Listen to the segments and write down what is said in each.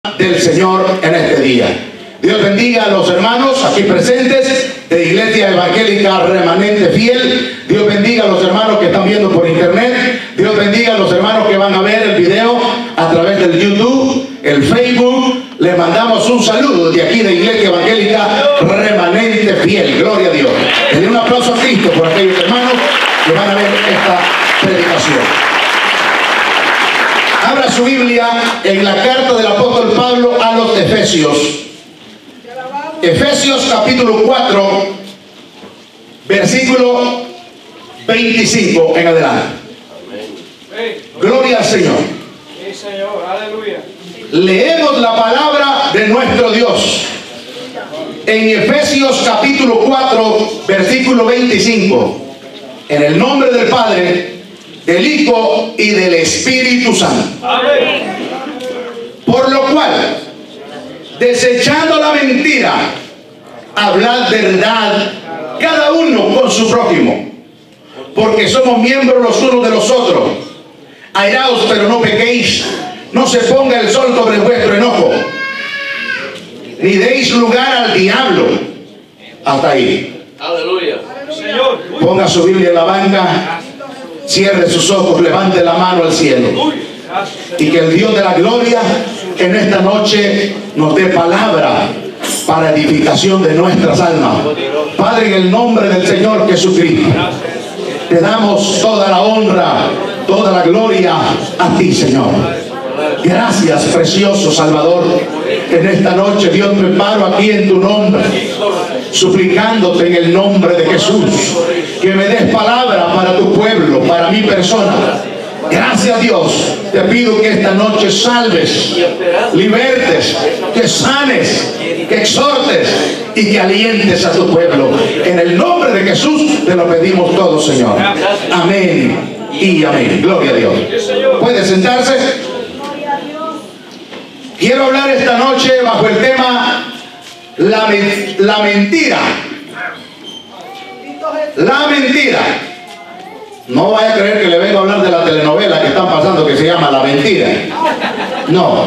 del Señor en este día. Dios bendiga a los hermanos aquí presentes de Iglesia Evangélica Remanente Fiel. Dios bendiga a los hermanos que están viendo por internet. Dios bendiga a los hermanos que van a ver el video a través del YouTube, el Facebook. Les mandamos un saludo de aquí de Iglesia Evangélica Remanente Fiel. Gloria a Dios. Denle un aplauso a Cristo por aquellos hermanos que van a ver esta predicación. Abra su Biblia en la carta del apóstol Pablo a los Efesios. Efesios capítulo 4, versículo 25 en adelante. Gloria al Señor. Sí, Señor, aleluya. Leemos la palabra de nuestro Dios en Efesios capítulo 4, versículo 25. En el nombre del Padre, del Hijo y del Espíritu Santo. Amén. Por lo cual, desechando la mentira, hablad verdad cada uno con su prójimo, porque somos miembros los unos de los otros. Airaos, pero no pequéis, no se ponga el sol sobre vuestro enojo, ni deis lugar al diablo. Hasta ahí. Aleluya. Señor. Ponga su Biblia en la banca, cierre sus ojos, levante la mano al cielo, y que el Dios de la gloria en esta noche nos dé palabra para edificación de nuestras almas. Padre, en el nombre del Señor Jesucristo, te damos toda la honra, toda la gloria a ti, Señor. Gracias, precioso Salvador. En esta noche, Dios, me paro aquí en tu nombre, suplicándote en el nombre de Jesús, que me des palabra para tu pueblo, para mi persona. Gracias, Dios. Te pido que esta noche salves, libertes, que sanes, que exhortes y que alientes a tu pueblo. En el nombre de Jesús te lo pedimos todo, Señor. Amén y amén. Gloria a Dios. ¿Puede sentarse? Quiero hablar esta noche bajo el tema la mentira. La mentira. No vaya a creer que le vengo a hablar de la telenovela que están pasando que se llama La Mentira. No.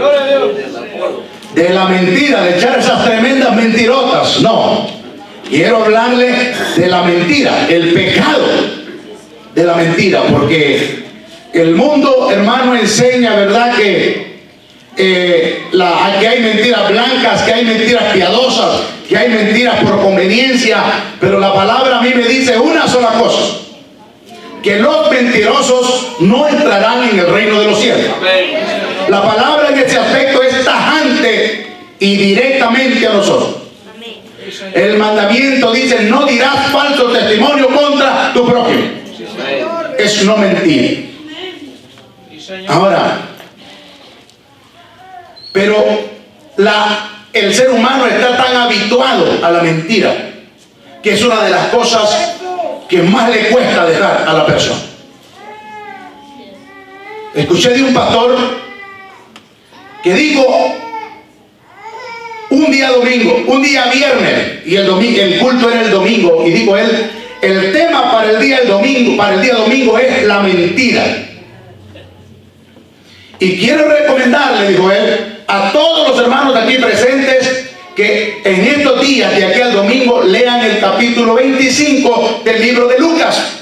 De la mentira, de echar esas tremendas mentirotas. No. Quiero hablarle de la mentira, el pecado de la mentira, porque el mundo, hermano, enseña, ¿verdad?, que hay mentiras blancas, que hay mentiras piadosas, que hay mentiras por conveniencia, pero la palabra a mí me dice una sola cosa: que los mentirosos no entrarán en el reino de los cielos. La palabra en este aspecto es tajante y directamente a nosotros. El mandamiento dice: no dirás falso testimonio contra tu prójimo. Es no mentir. Ahora, pero el ser humano está tan habituado a la mentira que es una de las cosas que más le cuesta dejar a la persona. Escuché de un pastor que dijo un día domingo, un día viernes, y el culto era el domingo, y dijo él: el tema para el día domingo es la mentira. Y quiero recomendarle, dijo él, a todos los hermanos de aquí presentes que en estos días, de aquí al domingo, lean el capítulo 25 del libro de Lucas.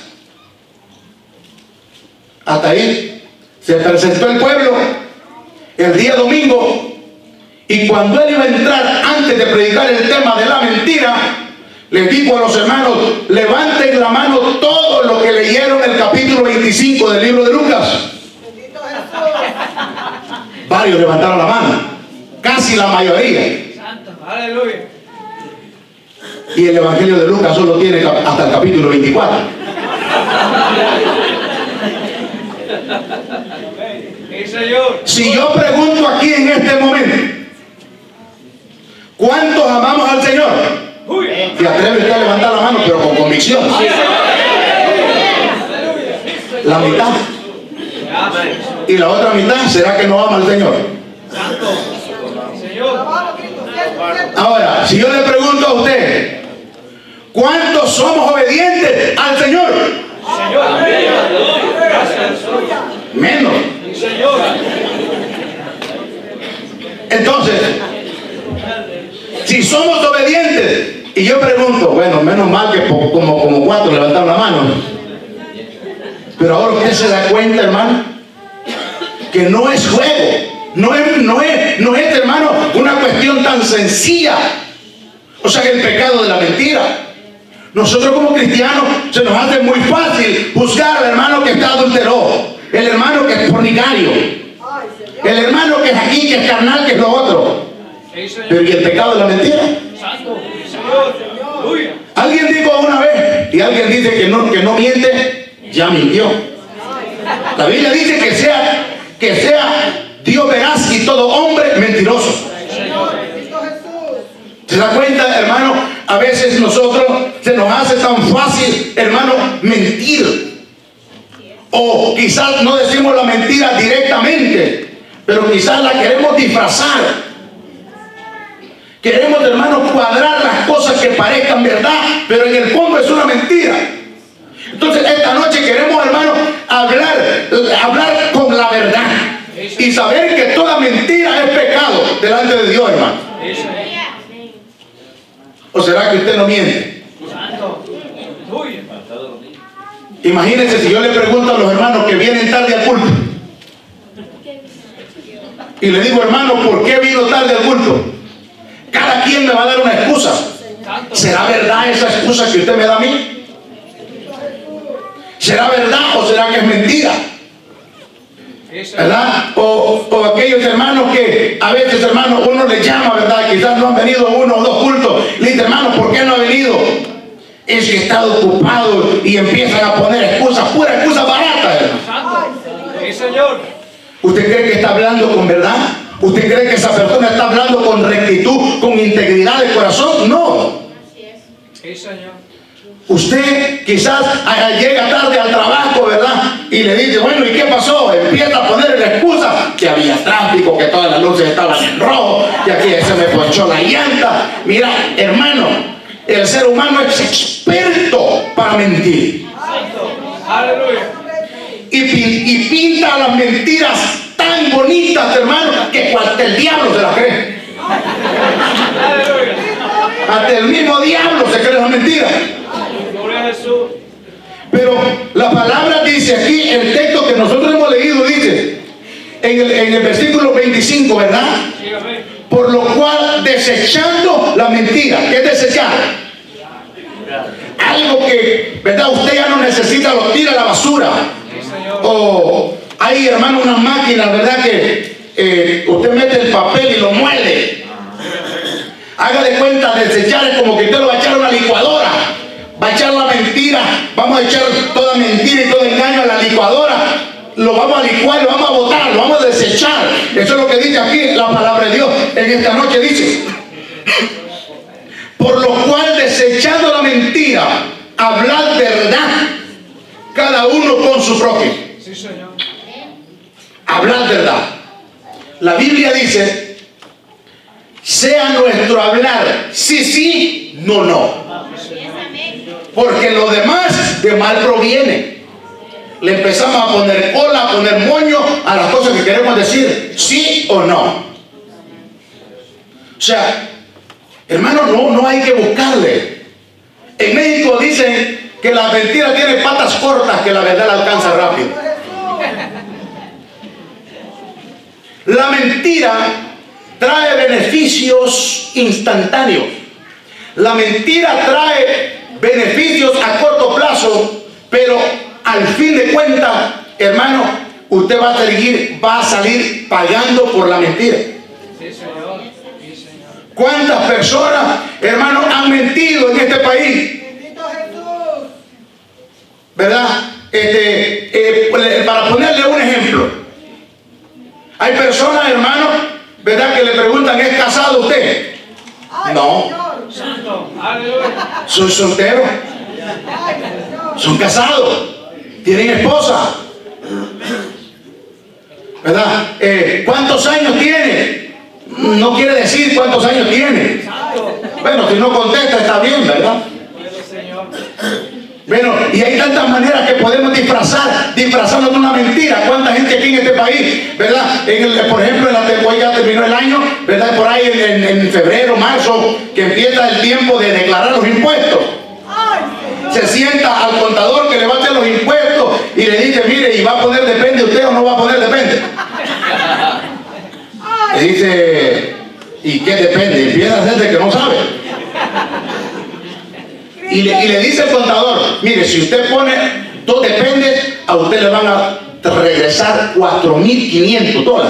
Hasta ahí se presentó el pueblo el día domingo, y cuando él iba a entrar, antes de predicar el tema de la mentira, les dijo a los hermanos: levanten la mano todos los que leyeron el capítulo 25 del libro de Lucas. Varios levantaron la mano, casi la mayoría. Aleluya. Y el Evangelio de Lucas solo tiene hasta el capítulo 24. Si yo pregunto aquí en este momento, ¿cuántos amamos al Señor? Se atreve usted a levantar la mano, pero con convicción. La mitad. Y la otra mitad, ¿será que no ama al Señor? Ahora, si yo le pregunto a usted, ¿cuántos somos obedientes al Señor? Menos. Entonces, si somos obedientes, y yo pregunto, bueno, menos mal que como 4 levantaron la mano, pero ahora usted se da cuenta, hermano, que no es juego, no es, hermano, una cuestión tan sencilla. O sea, el pecado de la mentira. Nosotros como cristianos se nos hace muy fácil juzgar al hermano que está adulteró, el hermano que es fornicario, el hermano que es aquí, que es carnal, que es lo otro. Pero ¿y el pecado de la mentira? Alguien dijo una vez, y alguien dice que no miente, ya mintió. La Biblia dice que sea Dios veraz y todo hombre mentiroso. ¿Se da cuenta, hermano? A veces nosotros se nos hace tan fácil, hermano, mentir. O quizás no decimos la mentira directamente, pero quizás la queremos disfrazar. Queremos, hermano, cuadrar las cosas que parezcan verdad, pero en el fondo es una mentira. Entonces esta noche queremos, hermano, hablar con la verdad y saber que toda mentira es pecado delante de Dios, hermano. ¿O será que usted no miente? Imagínense si yo le pregunto a los hermanos que vienen tarde al culto y le digo, hermano, ¿por qué vino tarde al culto? Cada quien me va a dar una excusa. ¿Será verdad esa excusa que usted me da a mí? ¿Será verdad o será que es mentira? ¿Verdad? O aquellos hermanos que a veces, hermano, uno les llama, ¿verdad? Quizás no han venido 1 o 2 cultos. Le dice, hermano, ¿por qué no ha venido? Es que he estado ocupado, y empiezan a poner excusas, pura excusa barata, hermano. Sí, Señor. ¿Usted cree que está hablando con verdad? ¿Usted cree que esa persona está hablando con rectitud, con integridad de corazón? No. Sí, Señor. Usted quizás llega tarde al trabajo, ¿verdad? Y le dice, bueno, ¿y qué pasó? Empieza a poner la excusa que había tráfico, que todas las luces estaban en rojo, que aquí se me ponchó la llanta. Mira, hermano, el ser humano es experto para mentir. Aleluya. Y pinta las mentiras tan bonitas, hermano, que hasta el diablo se las cree. Aleluya. Hasta el mismo diablo se cree las mentiras. Gloria a Jesús. Pero la palabra dice aquí, el texto que nosotros hemos leído dice, en el versículo 25, ¿verdad? Dígame. Por lo cual, desechando la mentira. ¿Qué es desechar? Algo que, ¿verdad? Usted ya no necesita, lo tira a la basura. Sí, Señor. O hay, hermano, unas máquinas, ¿verdad? Que usted mete el papel y lo muele. Haga de cuenta, desechar es como que usted lo va a echar a una licuadora. Va a echar la mentira, vamos a echar toda mentira y todo engaño a la licuadora. Lo vamos a licuar, lo vamos a botar, lo vamos a desechar. Eso es lo que dice aquí la palabra de Dios. En esta noche dice, por lo cual, desechando la mentira, hablad verdad, cada uno con su prójimo. Sí, Señor. Hablad verdad. La Biblia dice, sea nuestro hablar sí, sí, no, no. Porque lo demás de mal proviene. Le empezamos a poner cola, a poner moño a las cosas que queremos decir, sí o no. O sea, hermano, no hay que buscarle. En México dicen que la mentira tiene patas cortas, que la verdad la alcanza rápido. La mentira trae beneficios instantáneos. La mentira trae beneficios a corto plazo, pero al fin de cuentas, hermano, usted va a salir pagando por la mentira. Sí, Señor. Sí, Señor. ¿Cuántas personas, hermano, han mentido en este país? ¿Verdad? Para ponerle un ejemplo, hay personas, hermano, ¿verdad?, que le preguntan, ¿es casado usted? No. Santo. Aleluya. ¿Soy soltero? ¿Son casados? ¿Tienen esposa? ¿Verdad? ¿Cuántos años tiene? No quiere decir cuántos años tiene. Bueno, si no contesta está bien, ¿verdad? Señor. Bueno, y hay tantas maneras que podemos disfrazarnos de una mentira. ¿Cuánta gente aquí en este país, verdad? Por ejemplo, hoy ya terminó el año, ¿verdad? Por ahí en febrero, marzo, que empieza el tiempo de declarar los impuestos. Se sienta al contador que le va a hacer los impuestos y le dice, mire, ¿y va a poner depende usted o no va a poner depende? Le dice, ¿y qué depende? Empieza a hacerse que no sabe. Y le dice el contador, mire, si usted pone dos dependes, a usted le van a regresar $4,500.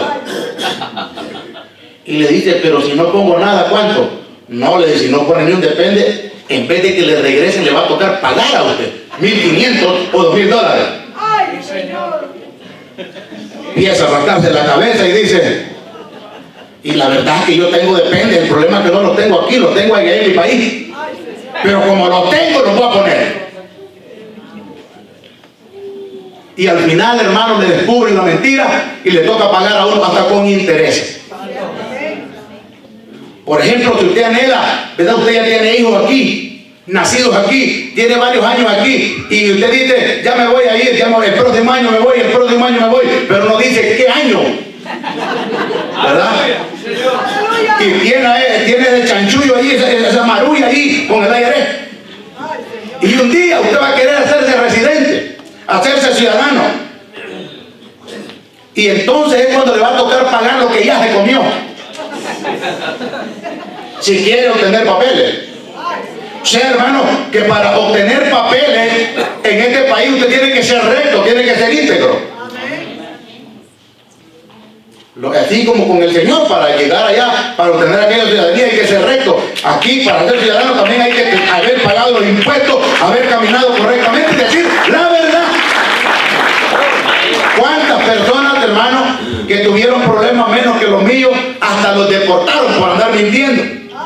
Y le dice, pero si no pongo nada, ¿cuánto? No, le dice, si no pone ni un depende, en vez de que le regresen, le va a tocar pagar a usted $1,500 o $2,000. ¡Ay, Señor! Empieza a rascarse la cabeza y dice, y la verdad es que yo tengo depende, el problema es que no lo tengo aquí, lo tengo allá en mi país. Pero como lo tengo, lo voy a poner. Y al final, hermano, le descubren la mentira y le toca pagar a uno hasta con intereses. Por ejemplo, si usted anhela, ¿verdad? Usted ya tiene hijos aquí, nacidos aquí, tiene varios años aquí, y usted dice, ya me voy a ir, el próximo año me voy, el próximo año me voy, pero no dice qué año, ¿verdad? Y tiene de chanchullo ahí, esa marulla ahí con el IRS. Y un día usted va a querer hacerse residente, hacerse ciudadano. Y entonces es cuando le va a tocar pagar lo que ya se comió. Si quiere obtener papeles. O sea, hermano, que para obtener papeles en este país usted tiene que ser recto, tiene que ser íntegro. Así como con el Señor, para llegar allá, para obtener aquella ciudadanía hay que ser recto. Aquí, para ser ciudadano, también hay que haber pagado los impuestos, haber caminado correctamente y decir la verdad. ¿Cuántas personas, hermano, que tuvieron problemas menos que los míos, hasta los deportaron por andar mintiendo?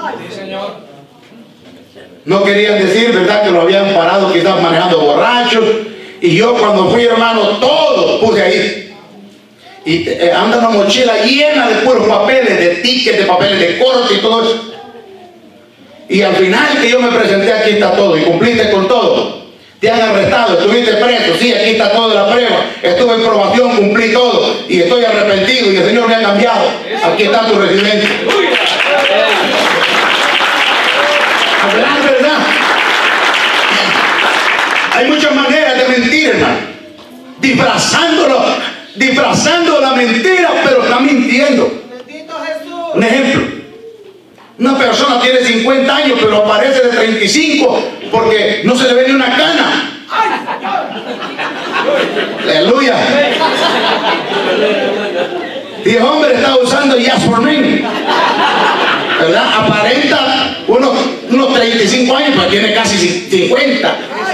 No querían decir, ¿verdad?, que lo habían parado quizás manejando borrachos. Y yo cuando fui, hermano, todo puse ahí. Y anda una mochila llena de puros papeles, de tickets, de papeles de corte y todo eso. Y al final que yo me presenté, aquí está todo, y cumpliste con todo. Te han arrestado, estuviste preso, sí, aquí está toda la prueba. Estuve en probación, cumplí todo, y estoy arrepentido, y el Señor me ha cambiado. Aquí está tu residencia. Hablar verdad. Hay muchas maneras de mentir, hermano. Disfrazando la mentira, pero está mintiendo. Un ejemplo: una persona tiene 50 años, pero aparece de 35 porque no se le ve ni una cana. Aleluya. Y el hombre está usando Just for Men, ¿verdad? Aparenta unos 35 años, pero tiene casi 50.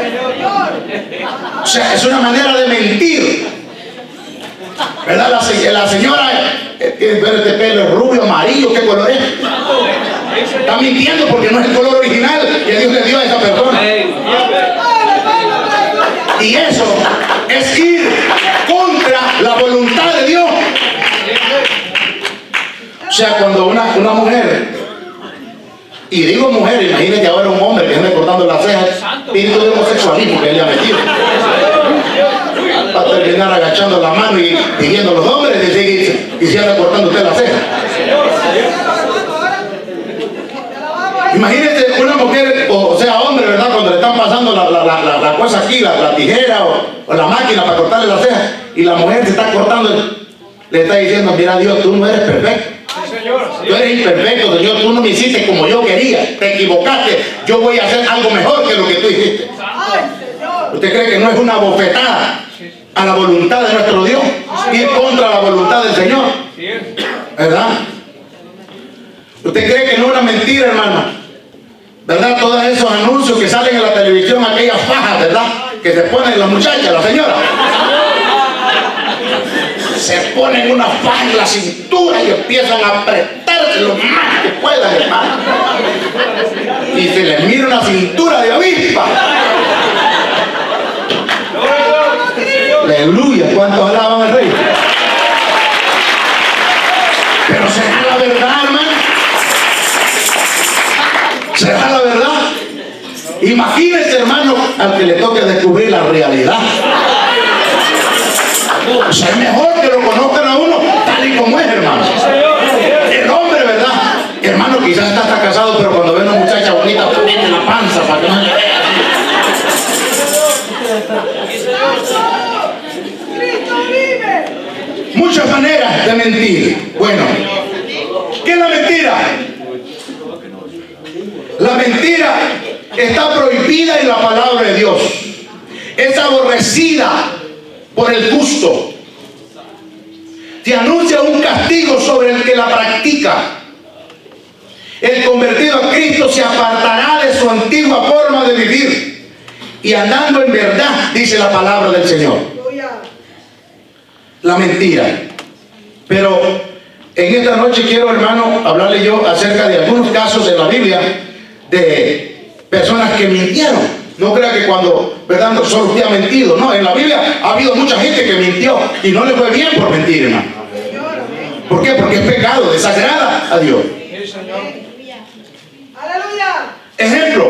O sea, es una manera de mentir, ¿verdad? La señora tiene este pelo rubio, amarillo, ¿qué color es? Está mintiendo porque no es el color original que Dios le dio a esa persona. Y eso es ir contra la voluntad de Dios. O sea, cuando una mujer, y digo mujer, imagínate ahora un hombre que anda cortando las cejas, espíritu de homosexualismo que él le ha metido. Va a terminar agachando la mano y pidiendo a los hombres y se anda cortando usted las cejas. Imagínese una mujer, o sea hombre, ¿verdad? Cuando le están pasando la cosa aquí, la tijera o la máquina para cortarle las cejas, y la mujer se está cortando, le está diciendo, mira Dios, tú no eres perfecto. Tú eres imperfecto, Señor, tú no me hiciste como yo quería, te equivocaste, yo voy a hacer algo mejor que lo que tú hiciste. ¿Usted cree que no es una bofetada a la voluntad de nuestro Dios? Ir contra la voluntad del Señor, ¿verdad? ¿Usted cree que no es una mentira, hermano? ¿Verdad? Todos esos anuncios que salen en la televisión, aquellas fajas, ¿verdad?, que se ponen las muchachas, las señoras. Se ponen una faja en la cintura y empiezan a apretarse lo más que puedan, hermano. Y se les mira una cintura de avispa. Aleluya, ¿cuántos alaban al Rey? Pero será la verdad, hermano. ¿Será la verdad? Imagínense, hermano, al que le toque descubrir la realidad. O sea, es mejor que lo conozcan a uno tal y como es, hermano. El hombre, ¿verdad? Hermano, quizás está casado, pero cuando ve una muchacha bonita, pues mete la panza para que no le vea. Cristo vive. Muchas maneras de mentir. Bueno, ¿qué es la mentira? La mentira está prohibida en la palabra de Dios. Es aborrecida por el justo. Te anuncia un castigo sobre el que la practica. El convertido a Cristo se apartará de su antigua forma de vivir y andando en verdad, dice la palabra del Señor. La mentira. Pero en esta noche quiero, hermano, hablarle yo acerca de algunos casos de la Biblia de personas que mintieron. No crea que cuando, ¿verdad?, no solo usted ha mentido. No, en la Biblia ha habido mucha gente que mintió y no le fue bien por mentir, hermano. ¿Por qué? Porque es pecado, desagrada a Dios. Aleluya. Ejemplo,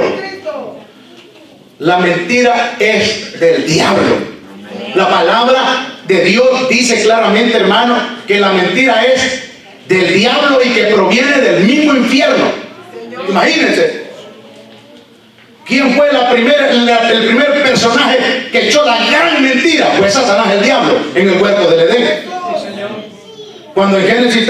la mentira es del diablo. La palabra de Dios dice claramente, hermano, que la mentira es del diablo y que proviene del mismo infierno. Imagínense. ¿Quién fue el primer personaje que echó la gran mentira? Fue Satanás, el diablo, en el huerto del Edén. Cuando en Génesis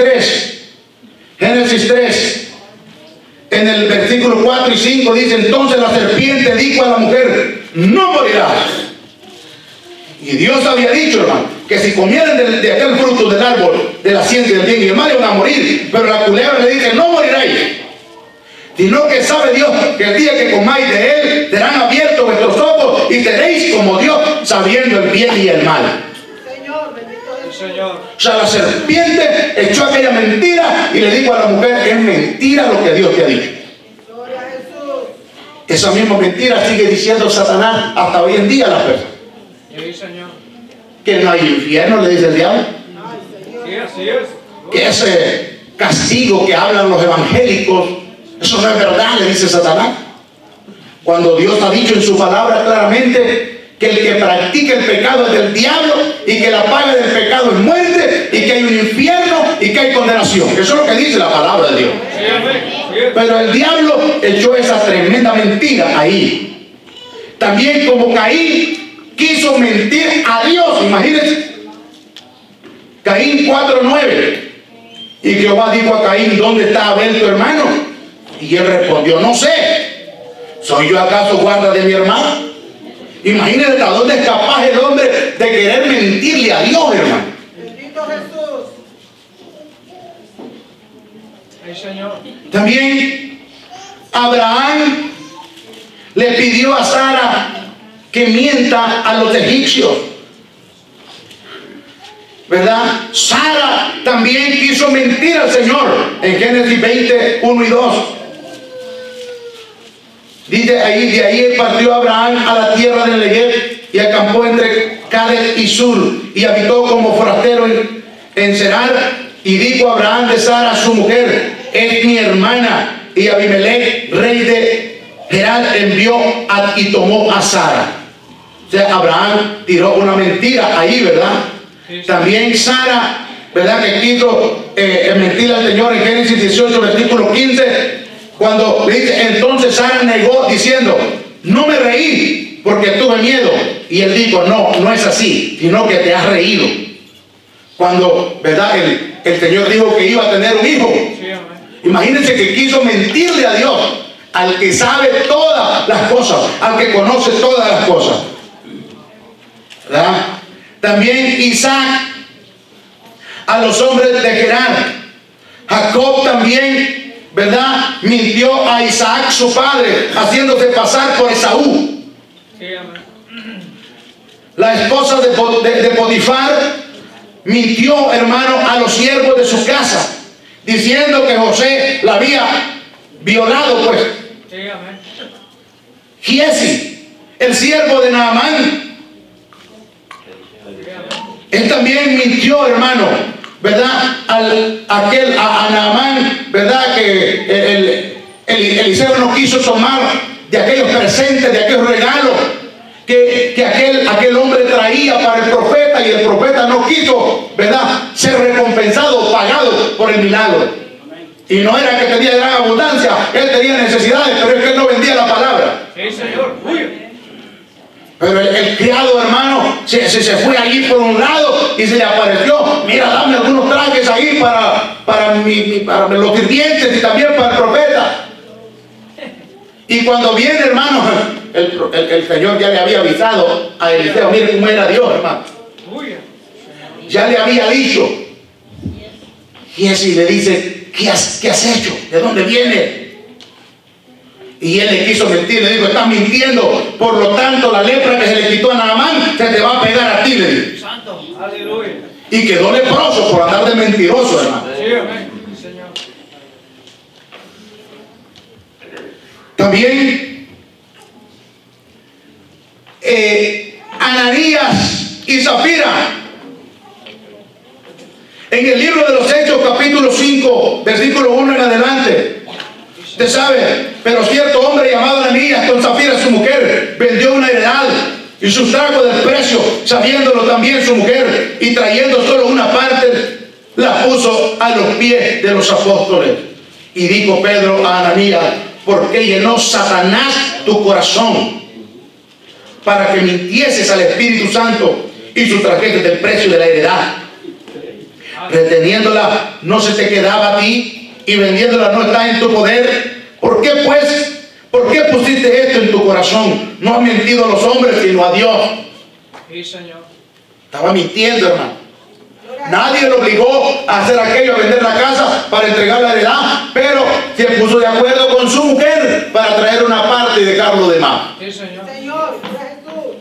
3, en el versículo 4 y 5 dice: entonces la serpiente dijo a la mujer: no morirás. Y Dios había dicho, hermano, que si comieran de aquel fruto del árbol de la ciencia del bien y del mal iban a morir. Pero la culebra le dice: no moriréis, sino que sabe Dios que el día que comáis de él serán abiertos vuestros ojos y seréis como Dios, sabiendo el bien y el mal. Señor, bendito es el Señor. O sea, la serpiente echó aquella mentira y le dijo a la mujer: es mentira lo que Dios te ha dicho. Gloria a Jesús. Esa misma mentira sigue diciendo Satanás hasta hoy en día a las personas. Sí, Señor. Que no hay infierno, le dice el diablo. Sí, así es. Que ese castigo que hablan los evangélicos, eso no es verdad, le dice Satanás. Cuando Dios ha dicho en su palabra claramente que el que practica el pecado es del diablo y que la paga del pecado es muerte y que hay un infierno y que hay condenación. Eso es lo que dice la palabra de Dios. Sí, amén. Sí. Pero el diablo echó esa tremenda mentira ahí. También como Caín quiso mentir a Dios, imagínense. Caín 4:9. Y Jehová dijo a Caín: ¿dónde está Abel tu hermano? Y él respondió: no sé. ¿Soy yo acaso guarda de mi hermano? Imagínense a dónde es capaz el hombre de querer mentirle a Dios, hermano. Bendito Jesús. Sí, Señor. También Abraham le pidió a Sara que mienta a los egipcios, ¿verdad? Sara también quiso mentir al Señor en Génesis 20, 1 y 2. Dice ahí: de ahí partió Abraham a la tierra del Negev y acampó entre Cades y Sur y habitó como forastero en Serar. Y dijo Abraham de Sara su mujer: es mi hermana. Y Abimelech, rey de Gerar, envió y tomó a Sara. O sea, Abraham tiró una mentira ahí, ¿verdad? También Sara, ¿verdad?, que quiso mentir al Señor en Génesis 18, versículo 15, cuando le dice: entonces Sara negó diciendo: no me reí porque tuve miedo. Y él dijo: no, no es así, sino que te has reído. Cuando, ¿verdad?, el Señor dijo que iba a tener un hijo. Sí, amén. Imagínense que quiso mentirle a Dios, al que sabe todas las cosas, al que conoce todas las cosas, ¿verdad? También Isaac a los hombres de Gerar. Jacob también, ¿verdad?, mintió a Isaac su padre, haciéndose pasar por Esaú. Sí, amén. La esposa de Potifar mintió, hermano, a los siervos de su casa, diciendo que José la había violado, pues. Sí, amén. Giesi, el siervo de Naamán, él también mintió, hermano, ¿verdad?, a Naamán, ¿verdad?, que Eliseo no quiso tomar de aquellos presentes, de aquellos regalos que aquel hombre traía para el profeta, y el profeta no quiso, ¿verdad?, ser recompensado, pagado por el milagro. Y no era que tenía gran abundancia, él tenía necesidades, pero es que él no vendía la palabra. Sí, Señor. Pero el criado, hermano, se fue allí por un lado y se le apareció: mira, dame algunos trajes ahí para los sirvientes y también para el profeta. Y cuando viene, hermano, el Señor ya le había avisado a Eliseo. Mire cómo era Dios, hermano. Ya le había dicho. Y ese le dice: ¿qué has hecho? ¿De dónde viene? Y él le quiso mentir, le dijo: estás mintiendo, por lo tanto la lepra que se le quitó a Naamán se te va a pegar a ti, le dijo. Santo, aleluya. Y quedó leproso por andar de mentiroso, hermano. Sí, amén, Señor. También Ananías y Zafira, en el libro de los Hechos, capítulo 5, versículo 1 en adelante. Usted sabe: pero cierto hombre llamado Ananías, con Zafira su mujer, vendió una heredad y sustrajo del precio, sabiéndolo también su mujer, y trayendo solo una parte, la puso a los pies de los apóstoles. Y dijo Pedro a Ananías: ¿por qué llenó Satanás tu corazón para que mintieses al Espíritu Santo y sustrajeses del precio de la heredad? Reteniéndola no se te quedaba a ti, y vendiéndola no está en tu poder. ¿Por qué pues? ¿Por qué pusiste esto en tu corazón? No has mentido a los hombres, sino a Dios. Sí, Señor. Estaba mintiendo, hermano. Nadie lo obligó a hacer aquello, a vender la casa para entregar la heredad, pero se puso de acuerdo con su mujer para traer una parte y dejar lo demás. Sí, Señor. Señor, Jesús.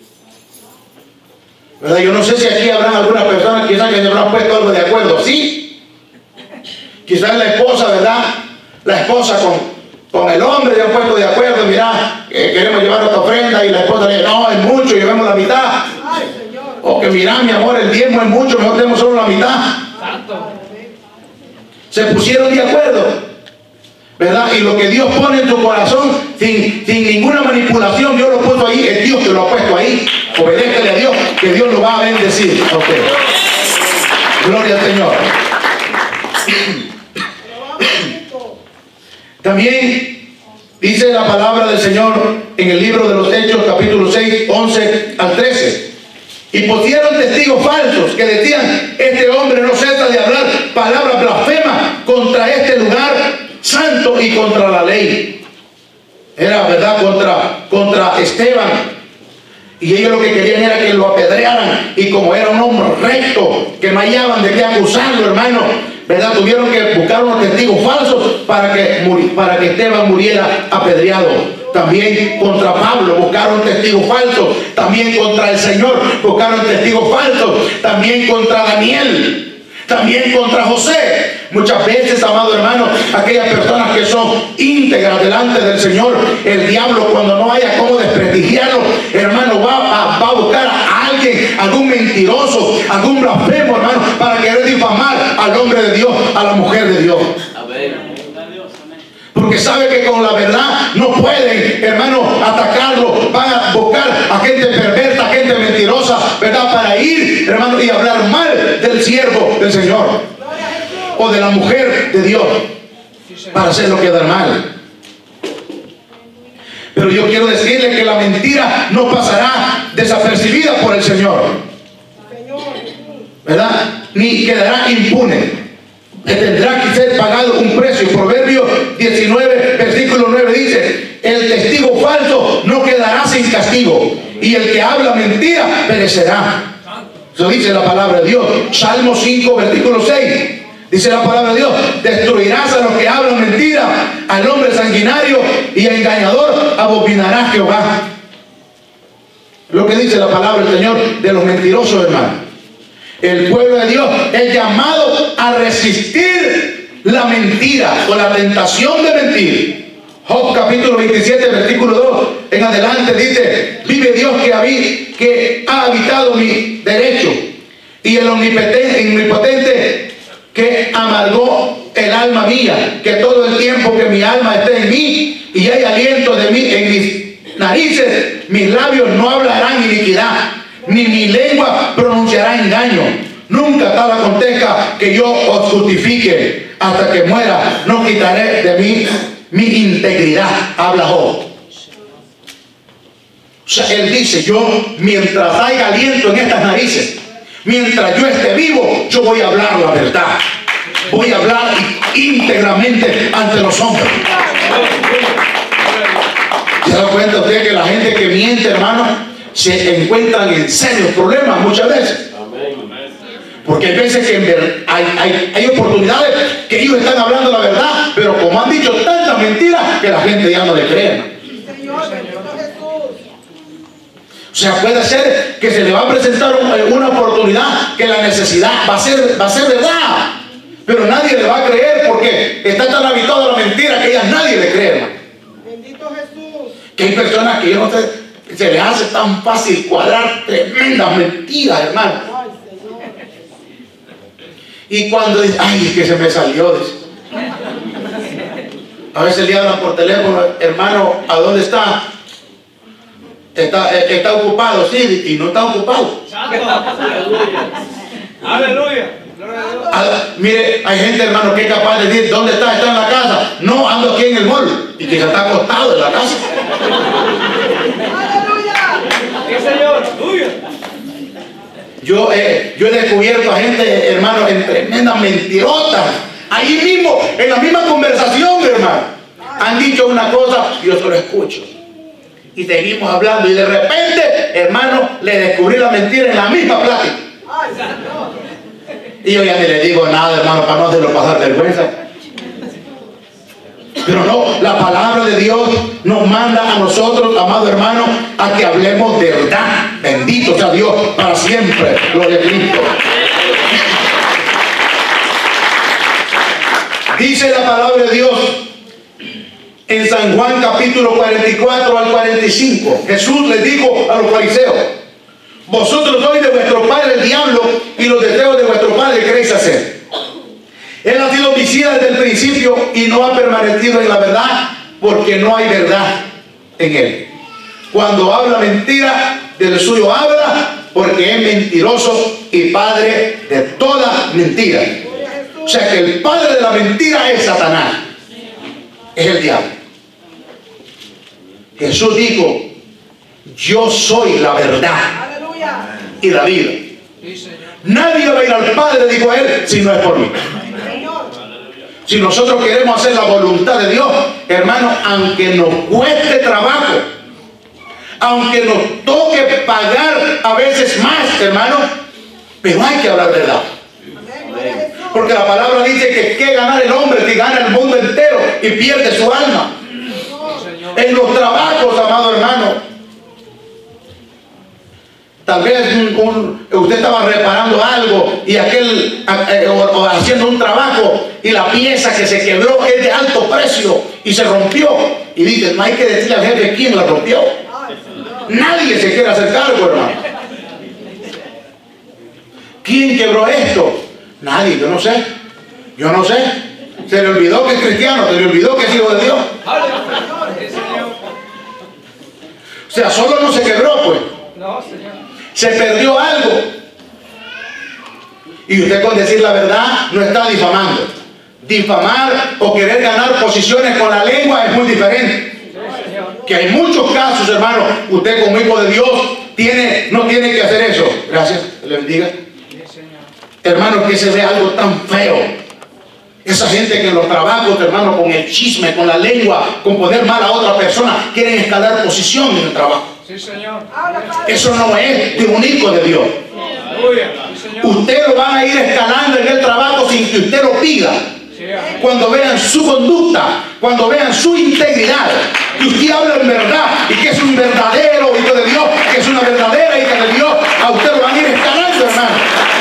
¿Verdad? Yo no sé si aquí habrán algunas personas quizás que se habrán puesto algo de acuerdo. Sí, quizás la esposa, ¿verdad?, la esposa con el hombre se han puesto de acuerdo: mira, queremos llevar nuestra ofrenda, y la esposa le dice: no, es mucho, llevemos la mitad. Ay, Señor. O que mira, mi amor, el diezmo es mucho, mejor tenemos solo la mitad. Santo. Se pusieron de acuerdo, ¿verdad? Y lo que Dios pone en tu corazón, sin ninguna manipulación, Dios lo puso ahí, es Dios que lo ha puesto ahí. Obedécale a Dios, que Dios lo va a bendecir a usted. Gloria al Señor. También dice la palabra del Señor en el libro de los Hechos, capítulo 6, 11 al 13. Y pusieron testigos falsos que decían: este hombre no cesa de hablar palabras blasfemas contra este lugar santo y contra la ley. Era, ¿verdad?, contra Esteban. Y ellos lo que querían era que lo apedrearan. Y como era un hombre recto, que no hallaban de qué acusarlo, hermano, ¿verdad?, tuvieron que buscar unos testigos falsos para que Esteban muriera apedreado. También contra Pablo buscaron testigos falsos. También contra el Señor buscaron testigos falsos. También contra Daniel. También contra José. Muchas veces, amado hermano, aquellas personas que son íntegras delante del Señor, el diablo, cuando no haya cómo desprestigiarlo, hermano, va a buscar a alguien, algún mentiroso, algún blasfemo, hermano, para querer difamar al hombre de Dios, a la mujer de Dios. Porque sabe que con la verdad no pueden, hermano, atacarlo. Van a buscar a gente perversa, a gente mentirosa, ¿verdad?, para ir, hermano, y hablar mal del siervo del Señor o de la mujer de Dios, para hacerlo quedar mal. Pero yo quiero decirle que la mentira no pasará desapercibida por el Señor, ¿verdad?, ni quedará impune. Le tendrá que ser pagado un precio. Proverbios 19, versículo 9 dice: el testigo falso no quedará sin castigo, y el que habla mentira perecerá. Eso dice la palabra de Dios. Salmo 5, versículo 6. Dice la palabra de Dios: destruirás a los que hablan mentira, al hombre sanguinario y engañador abominará Jehová. Lo que dice la palabra del Señor de los mentirosos, hermano. El pueblo de Dios es llamado a resistir la mentira o la tentación de mentir. Job capítulo 27, versículo 2 en adelante dice: vive Dios que ha habitado mi derecho, y el omnipotente que amargó el alma mía, que todo el tiempo que mi alma esté en mí y hay aliento de mí en mis narices, mis labios no hablarán iniquidad, ni mi lengua pronunciará engaño. Nunca tal acontezca que yo os justifique, hasta que muera no quitaré de mí mi integridad. Habla Job. O sea, él dice, yo mientras haya aliento en estas narices, mientras yo esté vivo, yo voy a hablar la verdad. Voy a hablar íntegramente ante los hombres. ¿Se da cuenta usted que la gente que miente, hermano, se encuentran en serios problemas muchas veces? Porque hay veces que hay oportunidades que ellos están hablando la verdad, pero como han dicho tantas mentiras que la gente ya no le cree. O sea, puede ser que se le va a presentar una oportunidad que la necesidad va a ser verdad, pero nadie le va a creer porque está tan habituado a la mentira que ya nadie le cree, hermano. Bendito Jesús. Que hay personas que yo no sé, se les hace tan fácil cuadrar tremendas mentiras, hermano. Ay, Señor. Y cuando dice, ay, es que se me salió, dice. A veces le hablan por teléfono, hermano, ¿a dónde está? Está ocupado, sí, y no está ocupado. Aleluya. Gloria a Dios. Mire, hay gente, hermano, que es capaz de decir, ¿dónde está? ¿Está en la casa? No, ando aquí en el mall. Y que ya está acostado en la casa. Aleluya. Sí, Señor. Aleluya. Yo he descubierto a gente, hermano, en tremendas mentirotas. Ahí mismo, en la misma conversación, hermano. Han dicho una cosa, yo solo escucho. Y seguimos hablando. Y de repente, hermano, le descubrí la mentira en la misma plática. Ay, Señor. Y yo ya ni le digo nada, hermano, para no hacerlo pasar vergüenza. Pero no, la palabra de Dios nos manda a nosotros, amado hermano, a que hablemos de verdad. Bendito sea Dios para siempre. Gloria a Cristo. Dice la palabra de Dios en San Juan capítulo 44 al 45. Jesús les dijo a los fariseos: vosotros sois de vuestro padre el diablo, y los deseos de vuestro padre queréis hacer. Él ha sido homicida desde el principio y no ha permanecido en la verdad, porque no hay verdad en él. Cuando habla mentira, del suyo habla, porque es mentiroso y padre de toda mentira. O sea que el padre de la mentira es Satanás, es el diablo. Jesús dijo: yo soy la verdad Aleluya. y la vida. Sí, Señor. Nadie va a ir al Padre, dijo él, si no es por mí. Señor. Si nosotros queremos hacer la voluntad de Dios, hermano, aunque nos cueste trabajo, aunque nos toque pagar a veces más, hermano, pero hay que hablar verdad. Amén. Gloria a Jesús. Porque la palabra dice que ganar el hombre que gana el mundo entero y pierde su alma. Señor. En los trabajos, amado hermano, tal vez usted estaba reparando algo y o haciendo un trabajo y la pieza que se quebró es de alto precio y se rompió. Y dice, no hay que decirle al jefe quién la rompió. Ay, Señor. Nadie se quiere hacer cargo, hermano. ¿Quién quebró esto? Nadie, yo no sé. Yo no sé. Se le olvidó que es cristiano, se le olvidó que es hijo de Dios. Aleluya. Sí, Señor. O sea, solo no se quebró, pues. No, Señor. Se perdió algo. Y usted con decir la verdad no está difamando. Difamar o querer ganar posiciones con la lengua es muy diferente. Sí, Señor. Que hay muchos casos, hermano, usted como hijo de Dios no tiene que hacer eso. Gracias, le bendiga. Sí, Señor. Hermano, que se ve algo tan feo. Esa gente que en los trabajos, hermano, con el chisme, con la lengua, con poner mal a otra persona, quieren escalar posición en el trabajo. Sí, Señor. Habla, Padre. Eso no es de un hijo de Dios. Aleluya. Sí, Señor. Usted lo van a ir escalando en el trabajo sin que usted lo pida. Sí, amén. Cuando vean su conducta, cuando vean su integridad, que usted habla en verdad y que es un verdadero hijo de Dios, que es una verdadera hija de Dios, a usted lo van a ir escalando, hermano.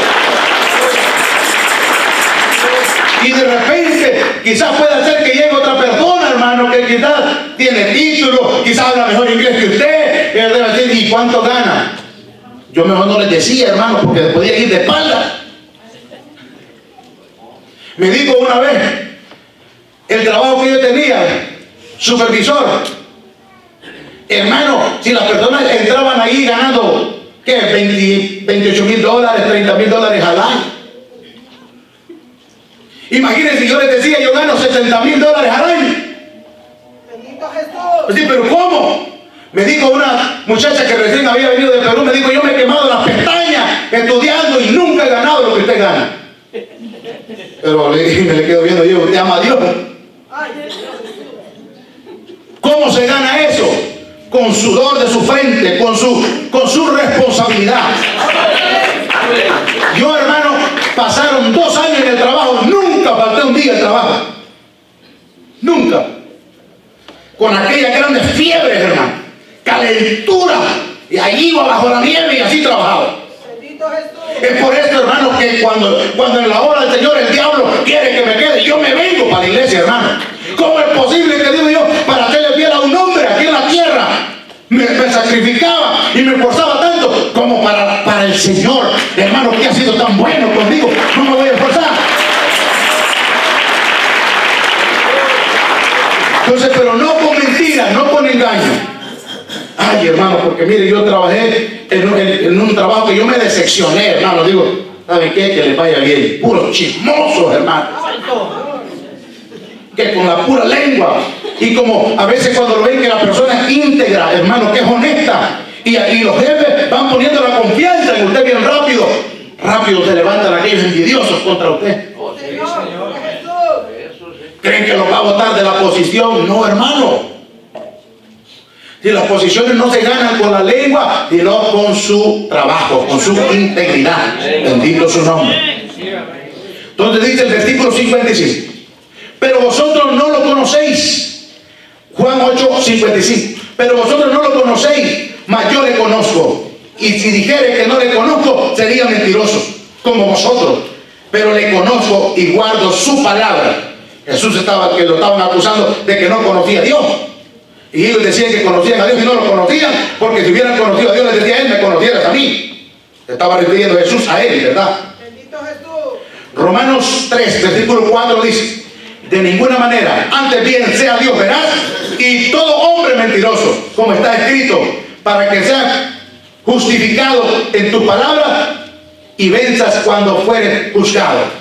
Y de repente, quizás pueda ser que llegue otra persona, hermano, que quizás tiene título, quizás habla mejor inglés que usted, y él debe decir, ¿y cuánto gana? Yo mejor no les decía, hermano, porque podía ir de espalda. Me dijo una vez, el trabajo que yo tenía, supervisor. Hermano, si las personas entraban ahí ganando, ¿qué? 28 mil dólares, 30 mil dólares al año. Imagínense, yo les decía, yo gano 70 mil dólares al año. Bendito Jesús. Sí, pero ¿cómo? Me dijo una muchacha que recién había venido de Perú, me dijo, yo me he quemado las pestañas estudiando y nunca he ganado lo que usted gana. Pero me le quedo viendo yo, usted ama a Dios. Ay, ¿Cómo se gana eso? Con sudor de su frente, con su responsabilidad. Yo, hermano, pasaron 2 años en el trabajo, nunca falté un día al trabajo. Nunca. Con aquellas grandes fiebres, hermano, calentura, y allí iba bajo la nieve y así trabajaba. bendito Jesús. Es por esto, hermano, que cuando en la obra del Señor el diablo quiere que me quede, yo me vengo para la iglesia, hermano. ¿Cómo es posible que, digo yo, para hacerle fiel a un hombre aquí en la tierra, me sacrificaba y me esforzaba tanto como para el Señor, hermano, que ha sido tan bueno conmigo? No me voy a esforzar. Entonces, pero no con mentiras, no con engaño. Ay, hermano, porque mire, yo trabajé en un trabajo que yo me decepcioné, hermano. Digo, ¿saben qué? Que les vaya bien. Puros chismosos, hermano. Que con la pura lengua. Y como a veces cuando lo ven que la persona es íntegra, hermano, que es honesta, y los jefes van poniendo la confianza en usted bien rápido, rápido se levantan aquellos envidiosos contra usted. Señor Jesús. ¿Creen que los va a botar de la posición? No, hermano. Si las posiciones no se ganan con la lengua, sino con su trabajo, con su integridad. Bendito su nombre. Entonces dice el versículo 55. Pero vosotros no lo conocéis. Juan 8, 55. Pero vosotros no lo conocéis, mas yo le conozco. Y si dijere que no le conozco, sería mentiroso, como vosotros. Pero le conozco y guardo su palabra. Jesús que lo estaban acusando de que no conocía a Dios. Y ellos decían que conocían a Dios y no lo conocían, porque si hubieran conocido a Dios, les decía a él, me conocieras a mí. Se estaba refiriendo Jesús a él, ¿verdad? Bendito Jesús. Romanos 3, versículo 4 dice: de ninguna manera, antes bien sea Dios veraz y todo hombre mentiroso, como está escrito, para que seas justificado en tu palabra y venzas cuando fueres juzgado.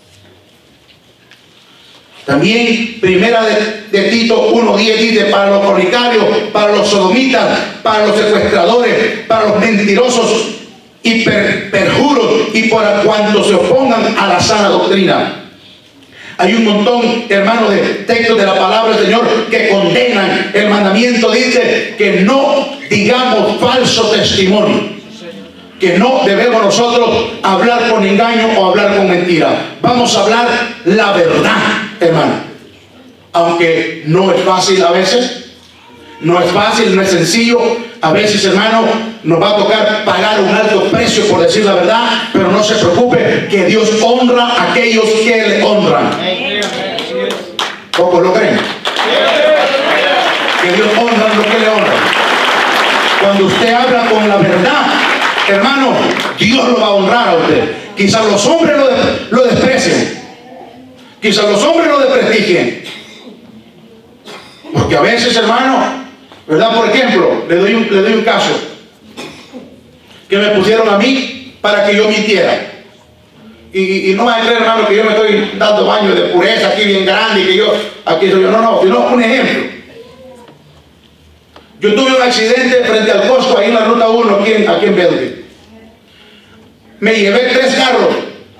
También primera de Tito 1:10 dice: para los fornicarios, para los sodomitas, para los secuestradores, para los mentirosos y perjuros, y para cuantos se opongan a la sana doctrina. Hay un montón, hermano, de textos de la palabra del Señor que condenan. El mandamiento dice que no digamos falso testimonio, que no debemos nosotros hablar con engaño o hablar con mentira. Vamos a hablar la verdad, hermano. Aunque no es fácil a veces, no es fácil, no es sencillo. A veces, hermano, nos va a tocar pagar un alto precio por decir la verdad, pero no se preocupe, que Dios honra a aquellos que le honran. ¿Pocos lo creen? Que Dios honra a los que le honran. Cuando usted habla con la verdad, hermano, Dios lo va a honrar a usted. Quizás los hombres lo desprecien, quizás los hombres lo desprestigien, porque a veces, hermano, ¿verdad? Por ejemplo, le doy un caso que me pusieron a mí para que yo mintiera. Y no van a creer, hermano, que yo me estoy dando baño de pureza aquí bien grande y que yo, aquí soy yo. No, sino un ejemplo. Yo tuve un accidente frente al Costco, ahí en la ruta 1, aquí en Belleville. Me llevé 3 carros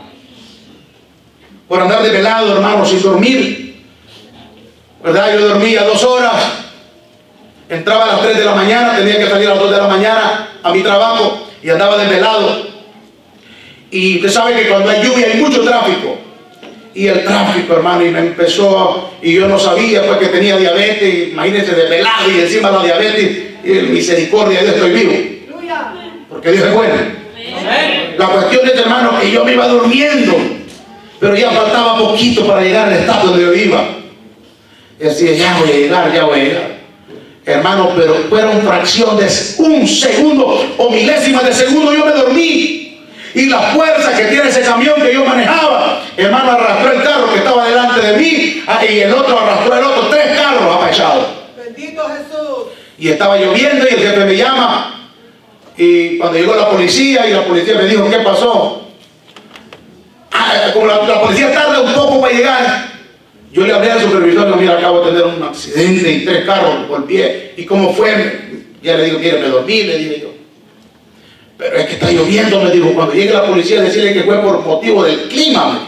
por andar desvelado, hermano, sin dormir. ¿Verdad? Yo dormía 2 horas. Entraba a las 3 de la mañana, tenía que salir a las 2 de la mañana a mi trabajo y andaba desvelado. Y usted sabe que cuando hay lluvia hay mucho tráfico. Y el tráfico, hermano, y me empezó, y yo no sabía pues que tenía diabetes, imagínense, desvelado y encima la diabetes, y en misericordia de Dios estoy vivo. Porque Dios es bueno. La cuestión es, hermano, que yo me iba durmiendo, pero ya faltaba poquito para llegar al estado donde yo iba. Y decía, ya voy a llegar. Hermano, pero fueron fracción de un segundo o milésimas de segundo, yo me dormí. Y la fuerza que tiene ese camión que yo manejaba, hermano, arrastró el carro que estaba delante de mí, y el otro arrastró el otro, 3 carros apachados. Bendito Jesús. Y estaba lloviendo y el jefe me llama. Y cuando llegó la policía y la policía me dijo, ¿qué pasó? Como la policía tarda un poco para llegar, yo le hablé al supervisor, le digo, mira, acabo de tener un accidente y 3 carros por pie. ¿Y cómo fue? Ya le digo, mire, me dormí, le dije yo. Pero es que está lloviendo, me dijo. Cuando llegue la policía, decirle que fue por motivo del clima.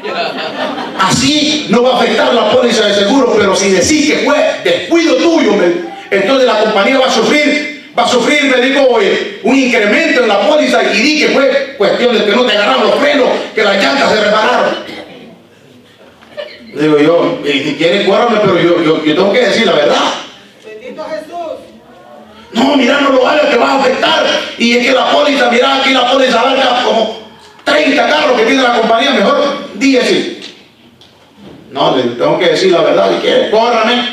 Así no va a afectar la póliza de seguro, pero si decís que fue descuido tuyo, entonces la compañía va a sufrir, me dijo, un incremento en la póliza, y di que fue cuestión de que no te agarraron los frenos, que las llantas se repararon. Le digo yo, si quieres cuárame, pero yo tengo que decir la verdad. Bendito Jesús. No, mira, no lo hagas, te va a afectar. Y es que la póliza, mira, aquí la póliza abarca como 30 carros que tiene la compañía, mejor 10. No, le tengo que decir la verdad, si quieres, córrame.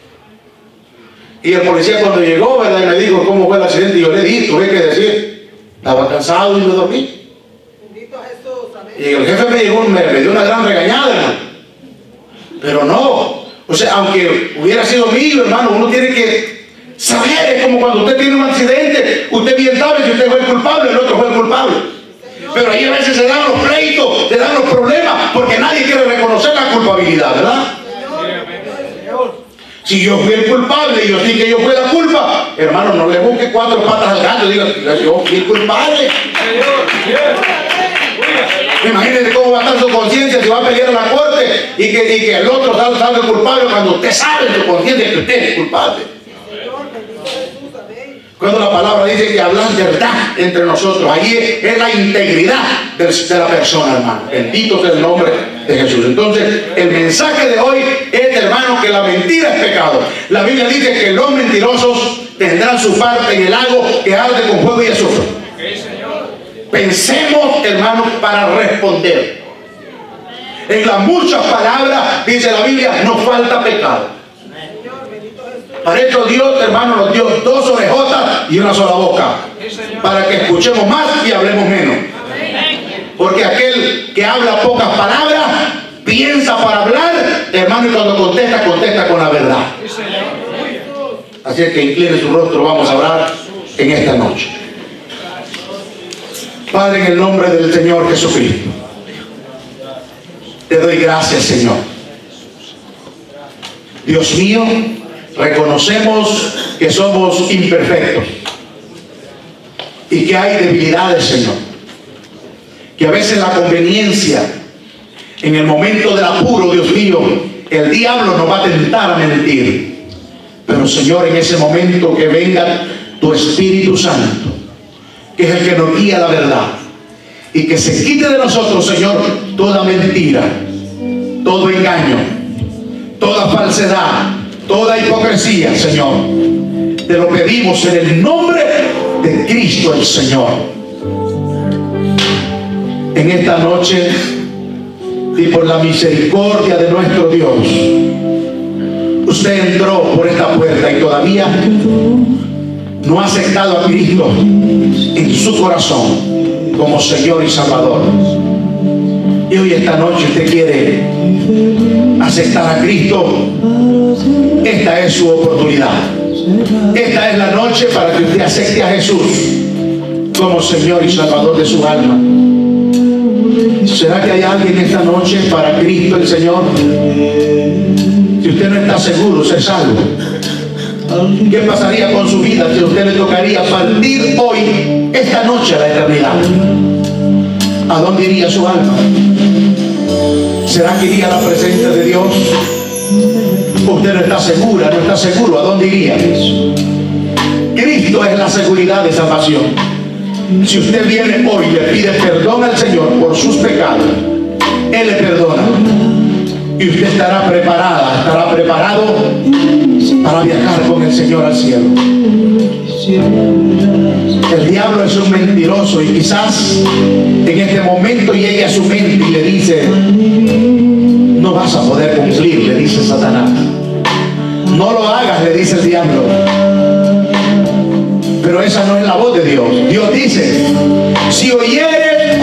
Y el policía cuando llegó, ¿verdad? Y me dijo cómo fue el accidente, y yo le dije, tuve que decir, estaba cansado y me dormí. Bendito Jesús. Amén. Y el jefe me dio una gran regañada, hermano. Pero no, o sea, aunque hubiera sido mío, hermano, uno tiene que saber, es como cuando usted tiene un accidente, usted bien sabe si usted fue el culpable, el otro fue el culpable. Pero ahí a veces se dan los pleitos, se dan los problemas, porque nadie quiere reconocer la culpabilidad, ¿verdad? Si yo fui el culpable y yo sí que yo fui la culpa, hermano, no le busque 4 patas al gato, diga, yo fui el culpable. Imagínense cómo va a estar su conciencia si va a pelear a la corte y que el otro salga culpable cuando usted sabe en su conciencia que usted es culpable. Cuando la palabra dice que hablan verdad entre nosotros, ahí es la integridad de la persona, hermano. Bendito sea el nombre de Jesús. Entonces, el mensaje de hoy es, hermano, que la mentira es pecado. La Biblia dice que los mentirosos tendrán su parte en el lago que arde con fuego y azufre. Pensemos, hermano, para responder. En las muchas palabras, dice la Biblia, no falta pecado. Para esto Dios, hermano, nos dio 2 orejotas y una sola boca, para que escuchemos más y hablemos menos. Porque aquel que habla pocas palabras piensa para hablar, hermano, y cuando contesta, contesta con la verdad. Así es que incline su rostro, vamos a orar en esta noche. Padre, en el nombre del Señor Jesucristo, te doy gracias, Señor. Dios mío, reconocemos que somos imperfectos y que hay debilidades, Señor. Que a veces la conveniencia, en el momento del apuro, Dios mío, el diablo nos va a tentar a mentir. Pero, Señor, en ese momento que venga tu Espíritu Santo, que es el que nos guía a la verdad, y que se quite de nosotros, Señor, toda mentira, todo engaño, toda falsedad, toda hipocresía, Señor. Te lo pedimos en el nombre de Cristo el Señor. En esta noche, y por la misericordia de nuestro Dios, usted entró por esta puerta y todavía no ha aceptado a Cristo en su corazón como Señor y Salvador. Y hoy esta noche usted quiere aceptar a Cristo. Esta es su oportunidad. Esta es la noche para que usted acepte a Jesús como Señor y Salvador de su alma. ¿Será que hay alguien esta noche para Cristo el Señor? Si usted no está seguro, se salvo. ¿Qué pasaría con su vida si a usted le tocaría partir hoy, esta noche, a la eternidad? ¿A dónde iría su alma? ¿Será que iría a la presencia de Dios? Usted no está segura, no está seguro. ¿A dónde iría? Cristo es la seguridad de salvación. Si usted viene hoy y le pide perdón al Señor por sus pecados, Él le perdona. Y usted estará preparada, estará preparado para viajar con el Señor al cielo. El diablo es un mentiroso y quizás en este momento llegue a su mente y le dice: no vas a poder cumplir, le dice Satanás. No lo hagas, le dice el diablo. Pero esa no es la voz de Dios. Dios dice: si oyeres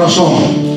corazón.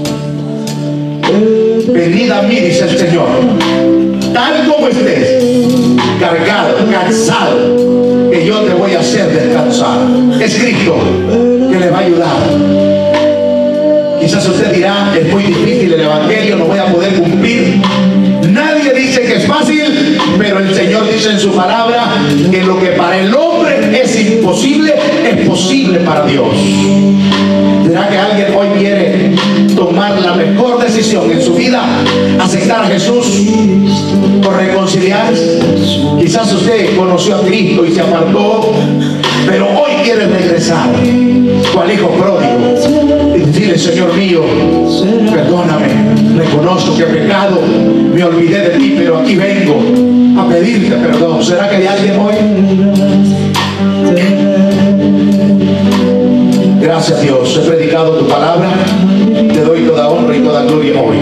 Venid a mí, dice el Señor, tal como estés, cargado, cansado, que yo te voy a hacer descansar. Es Cristo que le va a ayudar. Quizás usted dirá, es muy difícil el evangelio, no voy a poder cumplir. Nadie dice que es fácil, pero el Señor dice en su palabra que lo que para el hombre es imposible, es posible para Dios. ¿Será que alguien hoy quiere tomar la mejor decisión en su vida? Aceptar a Jesús o reconciliarse. Quizás usted conoció a Cristo y se apartó, pero hoy quiere regresar, cual hijo pródigo, y decirle: Señor mío, perdóname, reconozco que he pecado, me olvidé de ti, pero aquí vengo a pedirte perdón. ¿Será que hay alguien hoy? Gracias, Dios, he predicado tu palabra, te doy toda honra y toda gloria hoy.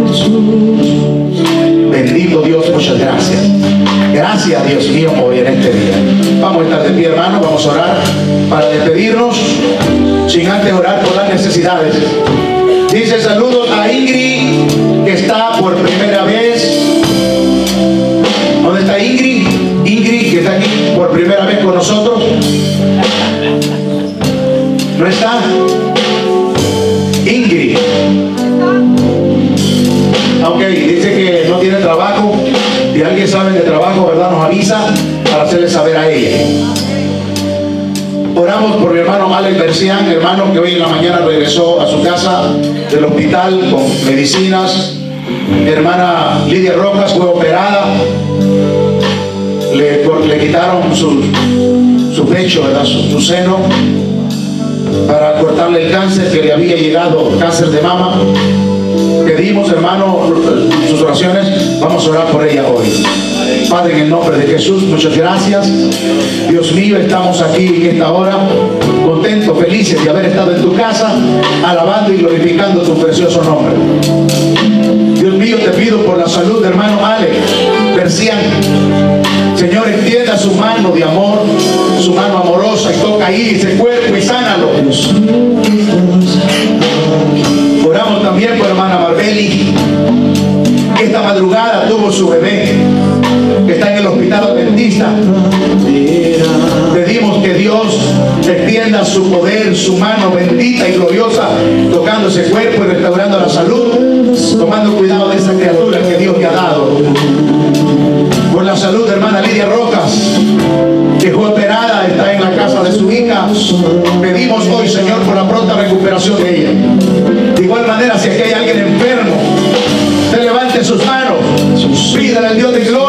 Bendito Dios, muchas gracias. Gracias, Dios mío, hoy en este día. Vamos a estar de pie, hermanos, vamos a orar para despedirnos, sin antes orar por las necesidades. Dice: saludos a Ingrid, que está por primera vez. ¿Dónde está Ingrid? Ingrid, que está aquí por primera vez con nosotros. ¿No está? Ingrid. Ok, dice que no tiene trabajo. Si alguien sabe de trabajo, ¿verdad?, nos avisa para hacerle saber a ella. Oramos por mi hermano Alex Bercián, hermano que hoy en la mañana regresó a su casa del hospital con medicinas. Mi hermana Lidia Rojas fue operada. Le quitaron su pecho, ¿verdad?, su seno, para cortarle el cáncer que le había llegado, cáncer de mama. Pedimos, hermano, sus oraciones. Vamos a orar por ella hoy. Padre, en el nombre de Jesús, muchas gracias. Dios mío, estamos aquí en esta hora contentos, felices de haber estado en tu casa, alabando y glorificando tu precioso nombre. Dios mío, te pido por la salud de hermano Alex Bercián. Señor, extienda su mano de amor, su mano amorosa, y toca ahí ese cuerpo y sánalo. Oramos también por hermana Marbeli, que esta madrugada tuvo su bebé, que está en el hospital adventista. Pedimos que Dios extienda su poder, su mano bendita y gloriosa, tocando ese cuerpo y restaurando la salud, tomando cuidado de esa criatura que Dios te ha dado. Por la salud de hermana Lidia Rojas, que fue operada, está en la casa de su hija. Pedimos hoy, Señor, por la pronta recuperación de ella. De igual manera, si aquí hay alguien enfermo, se levante sus manos, pídale al Dios de gloria